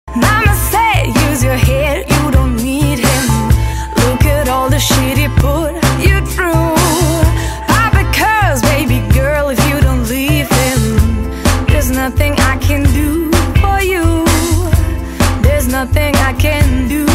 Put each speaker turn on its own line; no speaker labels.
Mama said, use your head, you don't need him. Look at all the shit he put you through. All because, baby girl, if you don't leave him, there's nothing I can do for you. There's nothing I can do.